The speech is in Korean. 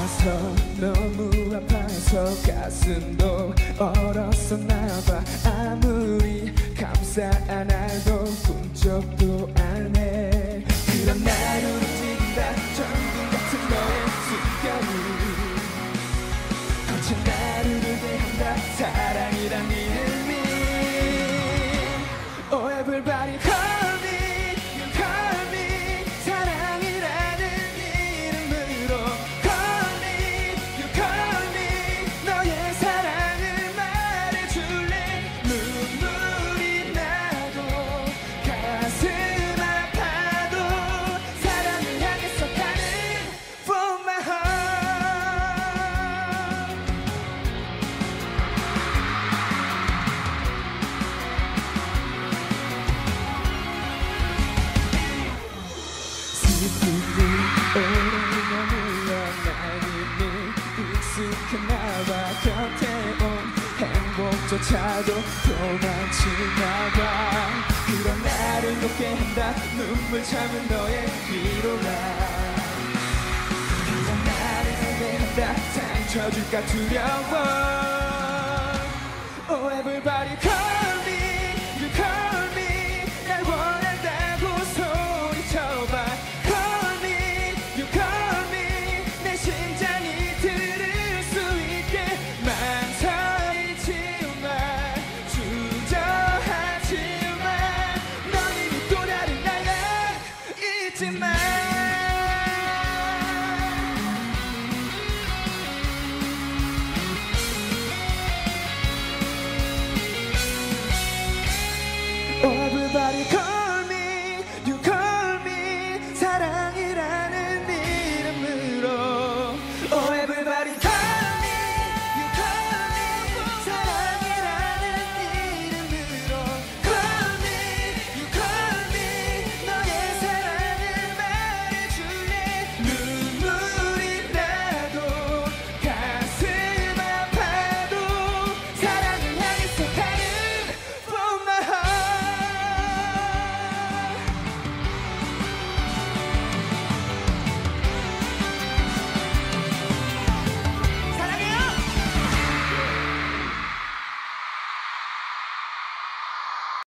아파서 너무 아파서 가슴도 얼었었나봐. 아무리 감사 안 해도 꿈쩍도 안 해. 그런 나를 움직인다 천국 같은 너의 숨결이 거친 나를 울게 한다. 사랑이란 이름이 Oh everybody call me, you call me. 사랑이라는 이름으로 Call me, you call me. 너의 사랑을 말해줄래. 눈물이 나도 가슴 아파도 사랑을 향해서 가는 For my heart. 슬픔이 오래가 물러나니 익숙했나봐. 곁에 온 행복조차도 도망치나봐. 그런 나를 녹게 한다. 눈물 참은 너의 위로가 그런 나를 울게 한다. 상처 줄까 두려워. Oh everybody call